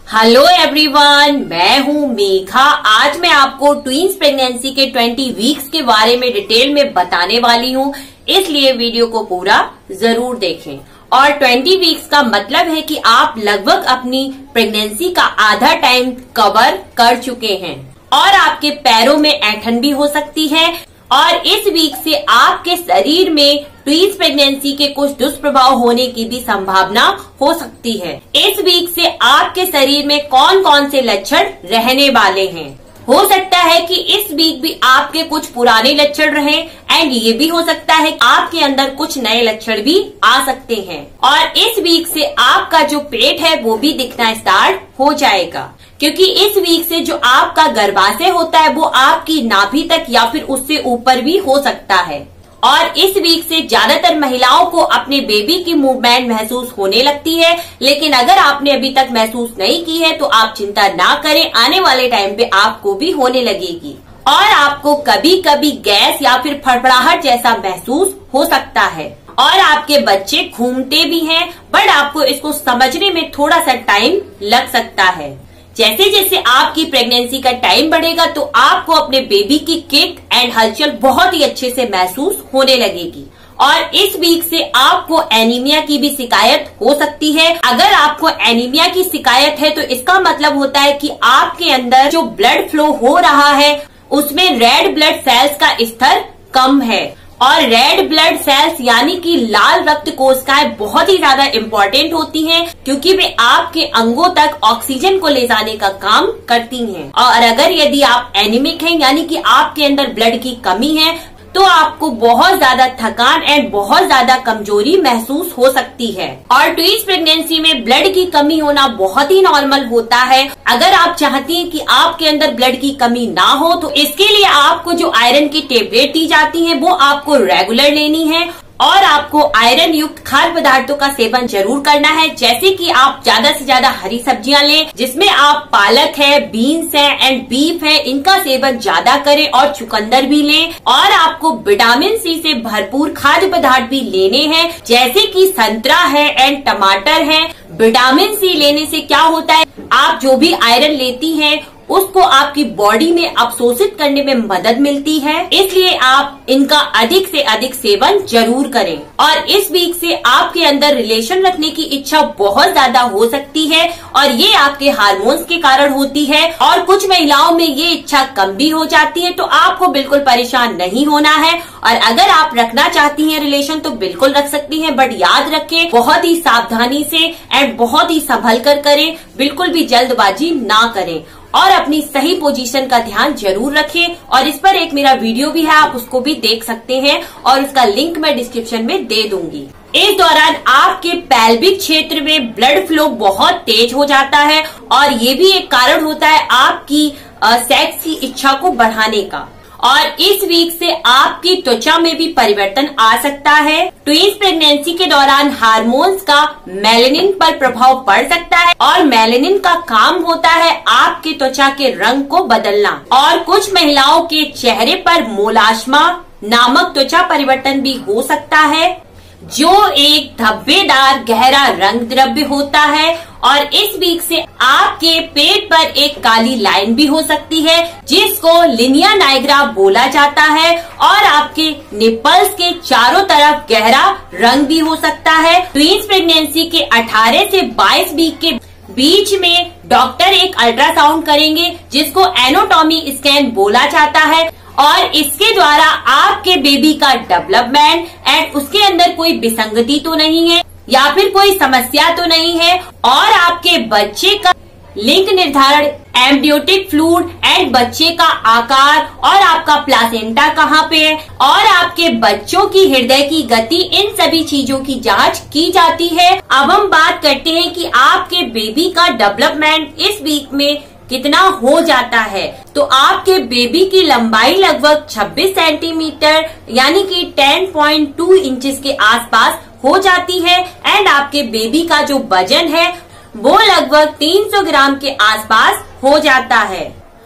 Hello everyone, मैं हूँ मेघा। आज मैं आपको ट्विंस प्रेगनेंसी के 20 वीक्स के बारे में डिटेल में बताने वाली हूँ, इसलिए वीडियो को पूरा जरूर देखें। और 20 वीक्स का मतलब है कि आप लगभग अपनी प्रेगनेंसी का आधा टाइम कवर कर चुके हैं और आपके पैरों में ऐंठन भी हो सकती है। और इस वीक से आपके शरीर में ट्विंस प्रेगनेंसी के कुछ दुष्प्रभाव होने की भी संभावना हो सकती है। इस वीक से आपके शरीर में कौन कौन से लक्षण रहने वाले हैं। हो सकता है कि इस वीक भी आपके कुछ पुराने लक्षण रहें एंड ये भी हो सकता है कि आपके अंदर कुछ नए लक्षण भी आ सकते हैं। और इस वीक से आपका जो पेट है वो भी दिखना स्टार्ट हो जाएगा, क्योंकि इस वीक से जो आपका गर्भाशय होता है वो आपकी नाभि तक या फिर उससे ऊपर भी हो सकता है। और इस वीक से ज्यादातर महिलाओं को अपने बेबी की मूवमेंट महसूस होने लगती है, लेकिन अगर आपने अभी तक महसूस नहीं की है तो आप चिंता ना करें, आने वाले टाइम पे आपको भी होने लगेगी। और आपको कभी कभी गैस या फिर फड़फड़ाहट जैसा महसूस हो सकता है और आपके बच्चे घूमते भी हैं, बट आपको इसको समझने में थोड़ा सा टाइम लग सकता है। जैसे जैसे आपकी प्रेगनेंसी का टाइम बढ़ेगा तो आपको अपने बेबी की किक एंड हलचल बहुत ही अच्छे से महसूस होने लगेगी। और इस वीक से आपको एनीमिया की भी शिकायत हो सकती है। अगर आपको एनीमिया की शिकायत है तो इसका मतलब होता है कि आपके अंदर जो ब्लड फ्लो हो रहा है उसमें रेड ब्लड सेल्स का स्तर कम है। और रेड ब्लड सेल्स यानी कि लाल रक्त कोशिकाएं बहुत ही ज्यादा इम्पोर्टेंट होती हैं, क्योंकि वे आपके अंगों तक ऑक्सीजन को ले जाने का काम करती हैं। और अगर यदि आप एनीमिक हैं यानी कि आपके अंदर ब्लड की कमी है तो आपको बहुत ज्यादा थकान एंड बहुत ज्यादा कमजोरी महसूस हो सकती है। और ट्विंस प्रेगनेंसी में ब्लड की कमी होना बहुत ही नॉर्मल होता है। अगर आप चाहती हैं कि आपके अंदर ब्लड की कमी ना हो तो इसके लिए आपको जो आयरन की टेबलेट दी जाती है वो आपको रेगुलर लेनी है। और आपको आयरन युक्त खाद्य पदार्थों का सेवन जरूर करना है, जैसे कि आप ज्यादा से ज्यादा हरी सब्जियां लें, जिसमें आप पालक है, बीन्स है एंड बीफ है, इनका सेवन ज्यादा करें और चुकंदर भी लें। और आपको विटामिन सी से भरपूर खाद्य पदार्थ भी लेने हैं, जैसे कि संतरा है एंड टमाटर है। विटामिन सी लेने से क्या होता है, आप जो भी आयरन लेती हैं उसको आपकी बॉडी में अवशोषित करने में मदद मिलती है, इसलिए आप इनका अधिक से अधिक सेवन जरूर करें। और इस वीक से आपके अंदर रिलेशन रखने की इच्छा बहुत ज्यादा हो सकती है और ये आपके हार्मोन्स के कारण होती है। और कुछ महिलाओं में ये इच्छा कम भी हो जाती है, तो आपको बिल्कुल परेशान नहीं होना है। और अगर आप रखना चाहती हैं रिलेशन तो बिल्कुल रख सकती हैं, बट याद रखें बहुत ही सावधानी से एंड बहुत ही संभल कर करें, बिल्कुल भी जल्दबाजी ना करें। और अपनी सही पोजीशन का ध्यान जरूर रखें। और इस पर एक मेरा वीडियो भी है, आप उसको भी देख सकते हैं और उसका लिंक मैं डिस्क्रिप्शन में दे दूंगी। इस दौरान आपके पैल्विक क्षेत्र में ब्लड फ्लो बहुत तेज हो जाता है और ये भी एक कारण होता है आपकी सेक्स की इच्छा को बढ़ाने का। और इस वीक से आपकी त्वचा में भी परिवर्तन आ सकता है। ट्विंस प्रेगनेंसी के दौरान हार्मोन्स का मेलानिन पर प्रभाव पड़ सकता है और मेलानिन का काम होता है आपके त्वचा के रंग को बदलना। और कुछ महिलाओं के चेहरे पर मोलास्मा नामक त्वचा परिवर्तन भी हो सकता है, जो एक धब्बेदार गहरा रंग द्रव्य होता है। और इस वीक से आपके पेट पर एक काली लाइन भी हो सकती है, जिसको लिनिया नाइग्रा बोला जाता है। और आपके निपल्स के चारों तरफ गहरा रंग भी हो सकता है। ट्विंस प्रेगनेंसी के 18 से 22 वीक के बीच में डॉक्टर एक अल्ट्रासाउंड करेंगे, जिसको एनाटॉमी स्कैन बोला जाता है। और इसके द्वारा आपके बेबी का डेवलपमेंट एंड उसके अंदर कोई विसंगति तो नहीं है या फिर कोई समस्या तो नहीं है। और आपके बच्चे का लिंग निर्धारण, एम्ब्रियोटिक फ्लूइड एंड बच्चे का आकार और आपका प्लासेंटा कहाँ पे है और आपके बच्चों की हृदय की गति, इन सभी चीजों की जांच की जाती है। अब हम बात करते हैं कि आपके बेबी का डेवलपमेंट इस वीक में कितना हो जाता है। तो आपके बेबी की लंबाई लगभग 26 सेंटीमीटर यानी कि 10.2 इंचेस के आसपास हो जाती है एंड आपके बेबी का जो वजन है वो लगभग 300 ग्राम के आसपास हो जाता है।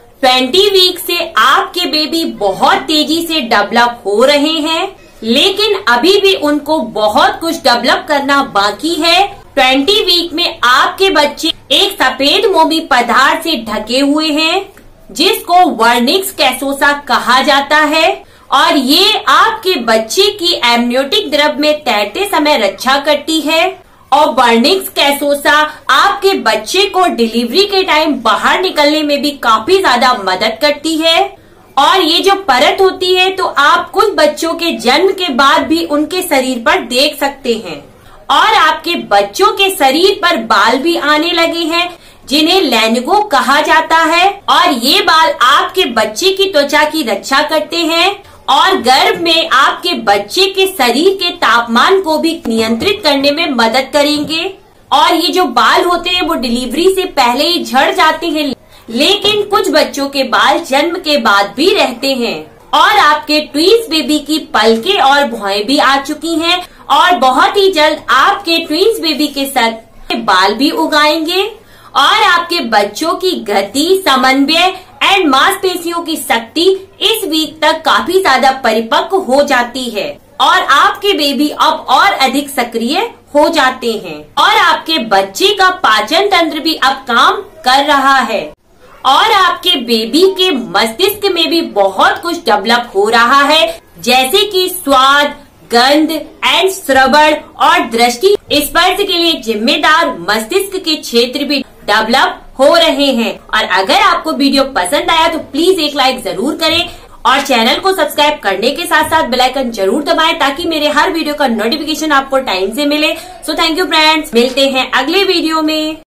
20 वीक से आपके बेबी बहुत तेजी से डेवलप हो रहे हैं, लेकिन अभी भी उनको बहुत कुछ डेवलप करना बाकी है। 20 वीक में आपके बच्चे एक सफेद मोमी पदार्थ से ढके हुए हैं जिसको वर्निक्स कैसोसा कहा जाता है और ये आपके बच्चे की एमनियोटिक द्रव में तैरते समय रक्षा करती है। और वर्निक्स कैसोसा आपके बच्चे को डिलीवरी के टाइम बाहर निकलने में भी काफी ज्यादा मदद करती है। और ये जो परत होती है तो आप कुछ बच्चों के जन्म के बाद भी उनके शरीर पर देख सकते हैं और आपके बच्चों के शरीर पर बाल भी आने लगे हैं जिन्हें लैनिगो कहा जाता है। और ये बाल आपके बच्चे की त्वचा की रक्षा करते हैं और गर्भ में आपके बच्चे के शरीर के तापमान को भी नियंत्रित करने में मदद करेंगे। और ये जो बाल होते हैं वो डिलीवरी से पहले ही झड़ जाते हैं, लेकिन कुछ बच्चों के बाल जन्म के बाद भी रहते हैं। और आपके ट्विंस बेबी की पलकें और भौहें भी आ चुकी हैं और बहुत ही जल्द आपके ट्विंस बेबी के सर के बाल भी उगाएंगे और आपके बच्चों की गति, समन्वय एंड मांसपेशियों की शक्ति इस वीक तक काफी ज्यादा परिपक्व हो जाती है और आपके बेबी अब और अधिक सक्रिय हो जाते हैं और आपके बच्चे का पाचन तंत्र भी अब काम कर रहा है और आपके बेबी के मस्तिष्क में भी बहुत कुछ डेवलप हो रहा है, जैसे कि स्वाद, गंध एंड श्रवण और दृष्टि स्पर्श के लिए जिम्मेदार मस्तिष्क के क्षेत्र भी डेवलप हो रहे हैं। और अगर आपको वीडियो पसंद आया तो प्लीज एक लाइक जरूर करें और चैनल को सब्सक्राइब करने के साथ साथ बेल आइकन जरूर दबाएं ताकि मेरे हर वीडियो का नोटिफिकेशन आपको टाइम से मिले। सो थैंक यू फ्रेंड्स, मिलते हैं अगले वीडियो में।